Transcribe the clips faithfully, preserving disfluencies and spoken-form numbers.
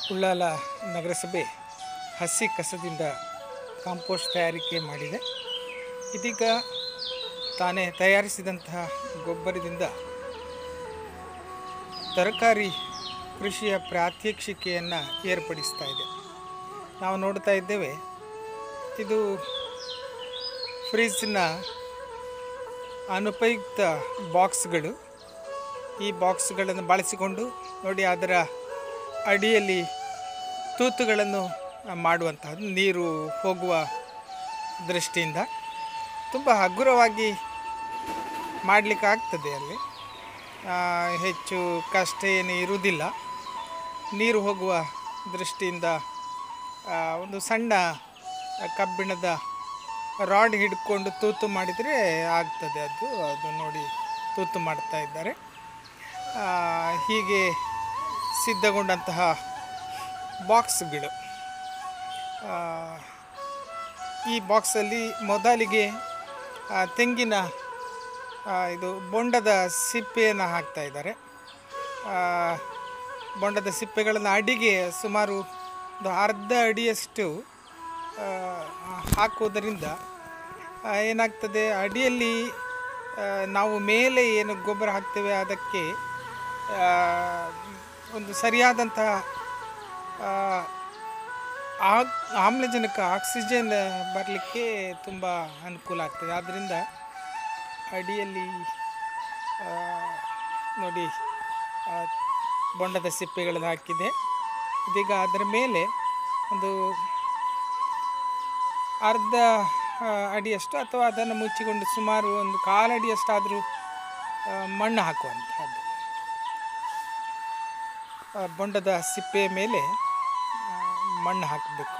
ಉಳ್ಳಾಲ ನಗರಸಭೆ ಹಸಿ ಕಸದಿಂದ ಕಾಂಪೋಸ್ಟ್ ತಯಾರಿಕೆ ಮಾಡಿದೆ. ಇದೀಗ ತಾನೇ ತಯಾರಿಸಿದಂತಹ ಗೊಬ್ಬರದಿಂದ ತರಕಾರಿ ಕೃಷಿಯ ಪ್ರಾತ್ಯಕ್ಷಿಕೆಯನ್ನು ಏರ್ಪಡಿಸ್ತಾ ಇದೆ. ನಾವು ನೋಡ್ತಾ ಇದ್ದೇವೆ, ಇದು ಫ್ರಿಜ್ನ ಅನುಪಯುಕ್ತ ಬಾಕ್ಸ್ಗಳು. ಈ ಬಾಕ್ಸ್ಗಳನ್ನು ಬಳಸಿಕೊಂಡು ನೋಡಿ, ಅದರ ಅಡಿಯಲ್ಲಿ ತೂತುಗಳನ್ನು ಮಾಡುವಂತಹದ್ದು ನೀರು ಹೋಗುವ ದೃಷ್ಟಿಯಿಂದ ತುಂಬ ಹಗುರವಾಗಿ ಮಾಡಲಿಕ್ಕೆ ಆಗ್ತದೆ. ಅಲ್ಲಿ ಹೆಚ್ಚು ಕಷ್ಟ ಏನು ಇರುವುದಿಲ್ಲ. ನೀರು ಹೋಗುವ ದೃಷ್ಟಿಯಿಂದ ಒಂದು ಸಣ್ಣ ಕಬ್ಬಿಣದ ರಾಡ್ ಹಿಡ್ಕೊಂಡು ತೂತು ಮಾಡಿದರೆ ಆಗ್ತದೆ. ಅದು ಅದು ನೋಡಿ ತೂತು ಮಾಡ್ತಾ ಇದ್ದಾರೆ. ಹೀಗೆ ಸಿದ್ಧಗೊಂಡಂತಹ ಬಾಕ್ಸ್ಗಳು. ಈ ಬಾಕ್ಸಲ್ಲಿ ಮೊದಲಿಗೆ ತೆಂಗಿನ ಇದು ಬೊಂಡದ ಸಿಪ್ಪೆಯನ್ನು ಹಾಕ್ತಾ ಇದ್ದಾರೆ. ಬೊಂಡದ ಸಿಪ್ಪೆಗಳನ್ನು ಅಡಿಗೆ ಸುಮಾರು ಒಂದು ಅರ್ಧ ಅಡಿಯಷ್ಟು ಹಾಕುವುದರಿಂದ ಏನಾಗ್ತದೆ, ಅಡಿಯಲ್ಲಿ ನಾವು ಮೇಲೆ ಏನು ಗೊಬ್ಬರ ಹಾಕ್ತೇವೆ ಅದಕ್ಕೆ ಒಂದು ಸರಿಯಾದಂತಹ ಆಮ್ಲಜನಕ ಆಕ್ಸಿಜನ್ ಬರಲಿಕ್ಕೆ ತುಂಬ ಅನುಕೂಲ ಆಗ್ತದೆ. ಆದ್ದರಿಂದ ಅಡಿಯಲ್ಲಿ ನೋಡಿ ಬೊಂಡದ ಸಿಪ್ಪೆಗಳನ್ನು ಹಾಕಿದೆ. ಇದೀಗ ಅದರ ಮೇಲೆ ಒಂದು ಅರ್ಧ ಅಡಿಯಷ್ಟು ಅಥವಾ ಅದನ್ನು ಮುಚ್ಚಿಕೊಂಡು ಸುಮಾರು ಒಂದು ಕಾಲಡಿಯಷ್ಟಾದರೂ ಮಣ್ಣು ಹಾಕುವಂಥದ್ದು. ಬೊಂಡದ ಸಿಪ್ಪೆಯ ಮೇಲೆ ಮಣ್ಣು ಹಾಕಬೇಕು.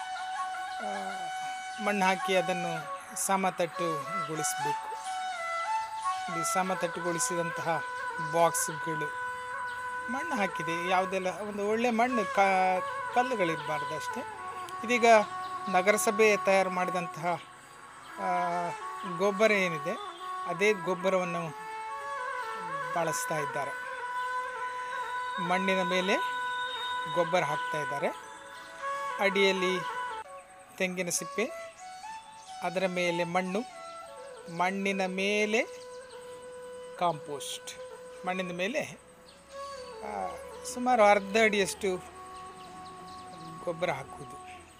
ಮಣ್ಣು ಹಾಕಿ ಅದನ್ನು ಸಮತಟ್ಟುಗೊಳಿಸಬೇಕು. ಈ ಸಮತಟ್ಟುಗೊಳಿಸಿದಂತಹ ಬಾಕ್ಸ್ಗಳು ಮಣ್ಣು ಹಾಕಿದೆ. ಯಾವುದೆಲ್ಲ ಒಂದು ಒಳ್ಳೆಯ ಮಣ್ಣು, ಕ ಕಲ್ಲುಗಳಿರಬಾರ್ದು ಅಷ್ಟೇ. ಇದೀಗ ನಗರಸಭೆ ತಯಾರು ಮಾಡಿದಂತಹ ಗೊಬ್ಬರ ಏನಿದೆ ಅದೇ ಗೊಬ್ಬರವನ್ನು ಬಳಸ್ತಾ ಇದ್ದಾರೆ. ಮಣ್ಣಿನ ಮೇಲೆ ಗೊಬ್ಬರ ಹಾಕ್ತಾ ಇದ್ದಾರೆ. ಅಡಿಯಲ್ಲಿ ತೆಂಗಿನ ಸಿಪ್ಪೆ, ಅದರ ಮೇಲೆ ಮಣ್ಣು, ಮಣ್ಣಿನ ಮೇಲೆ ಕಾಂಪೋಸ್ಟ್, ಮಣ್ಣಿನ ಮೇಲೆ ಸುಮಾರು ಅರ್ಧ ಅಡಿಯಷ್ಟು ಗೊಬ್ಬರ ಹಾಕುವುದು.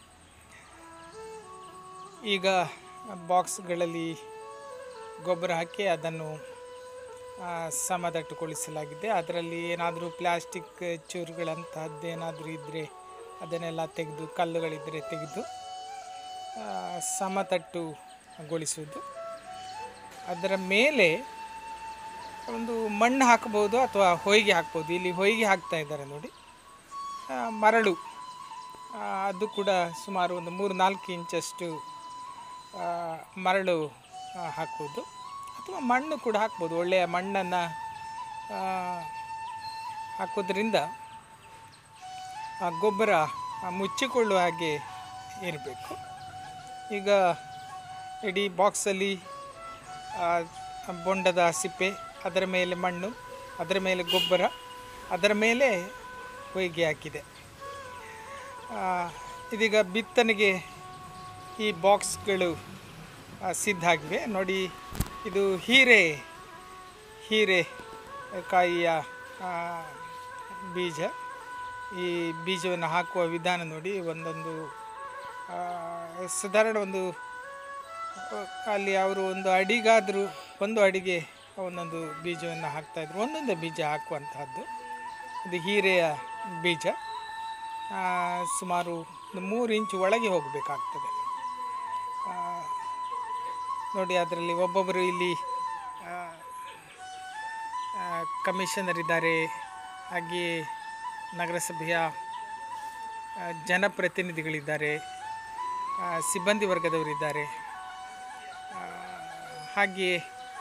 ಈಗ ಬಾಕ್ಸ್ಗಳಲ್ಲಿ ಗೊಬ್ಬರ ಹಾಕಿ ಅದನ್ನು ಸಮತಟ್ಟುಗೊಳಿಸಲಾಗಿದೆ. ಅದರಲ್ಲಿ ಏನಾದರೂ ಪ್ಲಾಸ್ಟಿಕ್ ಚೂರುಗಳಂತಹದ್ದು ಏನಾದರೂ ಇದ್ದರೆ ಅದನ್ನೆಲ್ಲ ತೆಗೆದು, ಕಲ್ಲುಗಳಿದ್ದರೆ ತೆಗೆದು ಸಮತಟ್ಟುಗೊಳಿಸುವುದು. ಅದರ ಮೇಲೆ ಒಂದು ಮಣ್ಣು ಹಾಕಬಹುದು ಅಥವಾ ಹೊಯ್ಗೆ ಹಾಕ್ಬೋದು. ಇಲ್ಲಿ ಹೊಯ್ಗೆ ಹಾಕ್ತಾ ಇದ್ದಾರೆ ನೋಡಿ. ಮರಳು, ಅದು ಕೂಡ ಸುಮಾರು ಒಂದು ಮೂರು ನಾಲ್ಕು ಇಂಚಷ್ಟು ಮರಳು ಹಾಕುವುದು ಅಥವಾ ಮಣ್ಣು ಕೂಡ ಹಾಕ್ಬೋದು. ಒಳ್ಳೆಯ ಮಣ್ಣನ್ನು ಹಾಕೋದ್ರಿಂದ ಆ ಗೊಬ್ಬರ ಮುಚ್ಚಿಕೊಳ್ಳುವ ಹಾಗೆ ಇರಬೇಕು. ಈಗ ಇಡೀ ಬಾಕ್ಸಲ್ಲಿ ಬೊಂಡದ ಸಿಪ್ಪೆ, ಅದರ ಮೇಲೆ ಮಣ್ಣು, ಅದರ ಮೇಲೆ ಗೊಬ್ಬರ, ಅದರ ಮೇಲೆ ಹೊಯ್ಗೆ ಹಾಕಿದೆ. ಇದೀಗ ಬಿತ್ತನೆಗೆ ಈ ಬಾಕ್ಸ್ಗಳು ಸಿದ್ಧ ಆಗಿವೆ ನೋಡಿ. ಇದು ಹೀರೆ ಹೀರೆಕಾಯಿಯ ಬೀಜ. ಈ ಬೀಜವನ್ನು ಹಾಕುವ ವಿಧಾನ ನೋಡಿ. ಒಂದೊಂದು ಸಾಧಾರಣ ಒಂದು ಅಲ್ಲಿ ಅವರು ಒಂದು ಅಡಿಗಾದರೂ ಒಂದು ಅಡಿಗೆ ಒಂದೊಂದು ಬೀಜವನ್ನು ಹಾಕ್ತಾಯಿದ್ರು. ಒಂದೊಂದು ಬೀಜ ಹಾಕುವಂತಹದ್ದು. ಇದು ಹೀರೆಯ ಬೀಜ. ಸುಮಾರು ಒಂದು ಮೂರು ಇಂಚು ಒಳಗೆ ಹೋಗಬೇಕಾಗ್ತದೆ ನೋಡಿ. ಅದರಲ್ಲಿ ಒಬ್ಬೊಬ್ಬರು ಇಲ್ಲಿ ಕಮಿಷನರ್ ಇದ್ದಾರೆ, ಹಾಗೆಯೇ ನಗರಸಭೆಯ ಜನಪ್ರತಿನಿಧಿಗಳಿದ್ದಾರೆ, ಸಿಬ್ಬಂದಿ ವರ್ಗದವರಿದ್ದಾರೆ, ಹಾಗೆಯೇ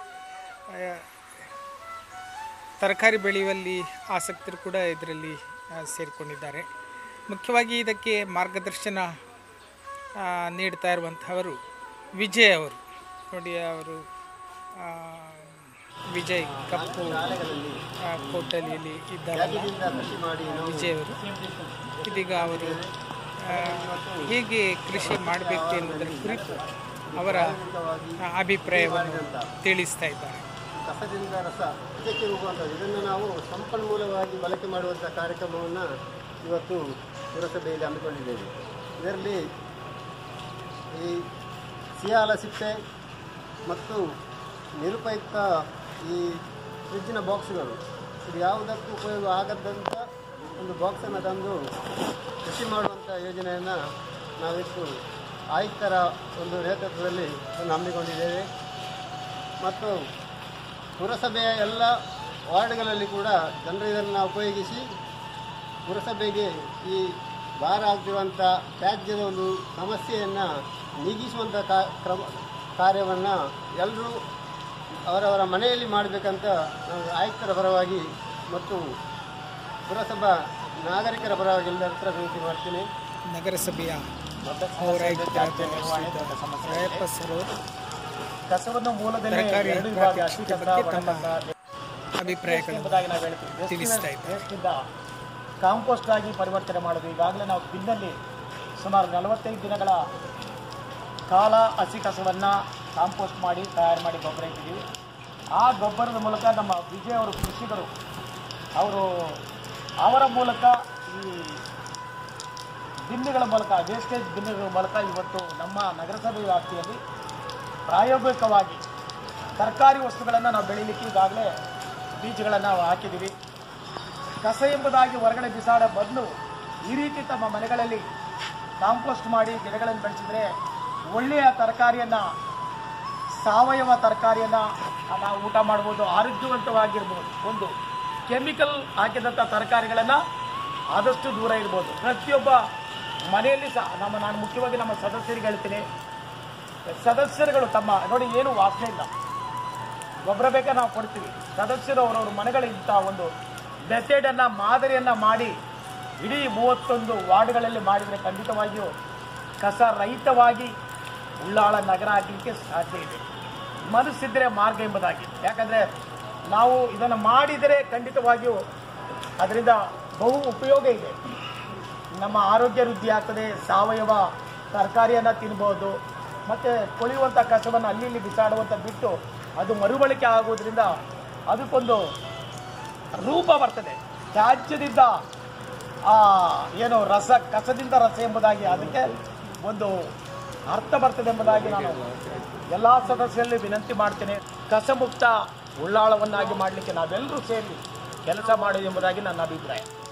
ತರಕಾರಿ ಬೆಳೆಯುವಲ್ಲಿ ಆಸಕ್ತರು ಕೂಡ ಇದರಲ್ಲಿ ಸೇರಿಕೊಂಡಿದ್ದಾರೆ. ಮುಖ್ಯವಾಗಿ ಇದಕ್ಕೆ ಮಾರ್ಗದರ್ಶನ ನೀಡ್ತಾ ಇರುವಂಥವರು ವಿಜಯ್ ಅವರು ನೋಡಿ. ಅವರು ವಿಜಯ್ ಕಪ್ಪು ಕೋಟಲಿಯಲ್ಲಿ ಇದ್ದಾರೆ ವಿಜಯ್ ಅವರು. ಇದೀಗ ಅವರು ಹೇಗೆ ಕೃಷಿ ಮಾಡಬೇಕು ಎನ್ನುವುದರ ಕುರಿತು ಅವರ ಅಭಿಪ್ರಾಯವನ್ನು ತಿಳಿಸ್ತಾ ಇದ್ದಾರೆ. ಕಸದಿಂದ ರಸ ಇದಕ್ಕೆ ಹೋಗುವಂಥದ್ದು, ಇದನ್ನು ನಾವು ಸಂಪನ್ಮೂಲವಾಗಿ ಬಳಕೆ ಮಾಡುವಂಥ ಕಾರ್ಯಕ್ರಮವನ್ನು ಇವತ್ತು ಪುರಸಭೆಯಲ್ಲಿ ಹಮ್ಮಿಕೊಂಡಿದ್ದೇವೆ. ಇದರಲ್ಲಿ ಈ ಸಿಯಾಲ ಸಿಪ್ಪೆ ಮತ್ತು ನಿರುಪಯುಕ್ತ ಈ ಫ್ರಿಜ್ಜಿನ ಬಾಕ್ಸ್ಗಳು ಇದು ಯಾವುದಕ್ಕೂ ಉಪಯೋಗ ಆಗದಂಥ ಒಂದು ಬಾಕ್ಸನ್ನು ತಂದು ಕೃಷಿ ಮಾಡುವಂಥ ಯೋಜನೆಯನ್ನು ನಾವಿತ್ತು ಆಯುಕ್ತರ ಒಂದು ನೇತೃತ್ವದಲ್ಲಿ ಒಂದು ಹಮ್ಮಿಕೊಂಡಿದ್ದೇವೆ. ಮತ್ತು ಪುರಸಭೆಯ ಎಲ್ಲ ವಾರ್ಡ್ಗಳಲ್ಲಿ ಕೂಡ ಜನರು ಇದನ್ನು ಉಪಯೋಗಿಸಿ ಪುರಸಭೆಗೆ ಈ ಭಾರ ಆಗ್ತಿರುವಂಥ ತ್ಯಾಜ್ಯದ ಒಂದು ಸಮಸ್ಯೆಯನ್ನು ನೀಗಿಸುವಂಥ ಕ್ರಮ ಕಾರ್ಯವನ್ನು ಎಲ್ಲರೂ ಅವರವರ ಮನೆಯಲ್ಲಿ ಮಾಡಬೇಕಂತ ನಾವು ಆಯುಕ್ತರ ಪರವಾಗಿ ಮತ್ತು ಪುರಸಭಾ ನಾಗರಿಕರ ಪರವಾಗಿ ಎಲ್ಲರ ಹತ್ರ ವಿನಂತಿ ಮಾಡ್ತೀನಿ. ನಗರಸಭೆಯ ಕಸವನ್ನು ಮೂಲದಲ್ಲಿ ಅಭಿಪ್ರಾಯಗಳನ್ನು ತಿಳಿಸ್ತಾ ಇದ್ದಾರೆ. ಕಾಂಪೋಸ್ಟ್ ಆಗಿ ಪರಿವರ್ತನೆ ಮಾಡೋದು. ಈಗಾಗಲೇ ನಾವು ಬಿನ್ನಲ್ಲಿ ಸುಮಾರು ನಲವತ್ತೈದು ದಿನಗಳ ಕಾಲ ಹಸಿ ಕಸವನ್ನು ಕಾಂಪೋಸ್ಟ್ ಮಾಡಿ ತಯಾರು ಮಾಡಿ ಗೊಬ್ಬರ ಇಟ್ಟಿದ್ದೀವಿ. ಆ ಗೊಬ್ಬರದ ಮೂಲಕ ನಮ್ಮ ವಿಜಯ್ ಅವರು ಕೃಷಿಕರು ಅವರು ಅವರ ಮೂಲಕ ಈ ಬಿನ್ನುಗಳ ಮೂಲಕ ವೇಸ್ಟೇಜ್ ಬಿನ್ನುಗಳ ಮೂಲಕ ಇವತ್ತು ನಮ್ಮ ನಗರಸಭೆ ವ್ಯಾಪ್ತಿಯಲ್ಲಿ ಪ್ರಾಯೋಗಿಕವಾಗಿ ತರಕಾರಿ ವಸ್ತುಗಳನ್ನು ನಾವು ಬೆಳೀಲಿಕ್ಕೆ ಈಗಾಗಲೇ ಬೀಜಗಳನ್ನು ನಾವು ಹಾಕಿದ್ದೀವಿ. ಕಸ ಎಂಬುದಾಗಿ ಹೊರಗಡೆ ಬಿಸಾಡೋ ಬದಲು ಈ ರೀತಿ ತಮ್ಮ ಮನೆಗಳಲ್ಲಿ ಕಾಂಪೋಸ್ಟ್ ಮಾಡಿ ಗಿಡಗಳನ್ನು ಬೆಳೆಸಿದರೆ ಒಳ್ಳೆಯ ತರಕಾರಿಯನ್ನು ಸಾವಯವ ತರಕಾರಿಯನ್ನು ನಾವು ಊಟ ಮಾಡ್ಬೋದು, ಆರೋಗ್ಯವಂತವಾಗಿರ್ಬೋದು. ಒಂದು ಕೆಮಿಕಲ್ ಹಾಕಿದಂಥ ತರಕಾರಿಗಳನ್ನು ಆದಷ್ಟು ದೂರ ಇರ್ಬೋದು. ಪ್ರತಿಯೊಬ್ಬ ಮನೆಯಲ್ಲಿ ಸಹ ನಮ್ಮ ನಾನು ಮುಖ್ಯವಾಗಿ ನಮ್ಮ ಸದಸ್ಯರಿಗೆ ಹೇಳ್ತೀನಿ, ಸದಸ್ಯರುಗಳು ತಮ್ಮ ನೋಡಿ ಏನು ವಾಸನೆ ಇಲ್ಲ, ಗೊಬ್ಬರ ಬೇಕಾ ನಾವು ಕೊಡ್ತೀವಿ. ಸದಸ್ಯರು ಅವರವ್ರ ಮನೆಗಳಿಂದ ಒಂದು ಮೆಥಡನ್ನು ಮಾದರಿಯನ್ನು ಮಾಡಿ ಇಡೀ ಮೂವತ್ತೊಂದು ವಾರ್ಡ್ಗಳಲ್ಲಿ ಮಾಡಿದರೆ ಖಂಡಿತವಾಗಿಯೂ ಕಸ ರಹಿತವಾಗಿ ಉಳ್ಳಾಳ ನಗರ ಆಗಲಿಕ್ಕೆ ಸಾಧ್ಯ ಇದೆ. ಮನಸ್ಸಿದ್ದರೆ ಮಾರ್ಗ ಎಂಬುದಾಗಿ. ಯಾಕಂದರೆ ನಾವು ಇದನ್ನು ಮಾಡಿದರೆ ಖಂಡಿತವಾಗಿಯೂ ಅದರಿಂದ ಬಹು ಉಪಯೋಗ ಇದೆ. ನಮ್ಮ ಆರೋಗ್ಯ ವೃದ್ಧಿ ಆಗ್ತದೆ, ಸಾವಯವ ತರಕಾರಿಯನ್ನು ತಿನ್ಬೋದು. ಮತ್ತು ಕೊಳೆಯುವಂಥ ಕಸವನ್ನು ಅಲ್ಲಿ ಇಲ್ಲಿ ಬಿಸಾಡುವಂಥ ಬಿಟ್ಟು ಅದು ಮರುಬಳಕೆ ಆಗುವುದರಿಂದ ಅದಕ್ಕೊಂದು ರೂಪ ಬರ್ತದೆ. ತ್ಯಾಜ್ಯದಿಂದ ಏನು ರಸ, ಕಸದಿಂದ ರಸ ಎಂಬುದಾಗಿ ಅದಕ್ಕೆ ಒಂದು ಅರ್ಥ ಬರ್ತದೆ ಎಂಬುದಾಗಿ ನಾನು ಎಲ್ಲ ಸದಸ್ಯರಲ್ಲಿ ವಿನಂತಿ ಮಾಡ್ತೇನೆ. ಕಸಮುಕ್ತ ಉಳ್ಳಾಳವನ್ನಾಗಿ ಮಾಡಲಿಕ್ಕೆ ನಾವೆಲ್ಲರೂ ಸೇರಿ ಕೆಲಸ ಮಾಡಿದೆ ಎಂಬುದಾಗಿ ನನ್ನ ಅಭಿಪ್ರಾಯ.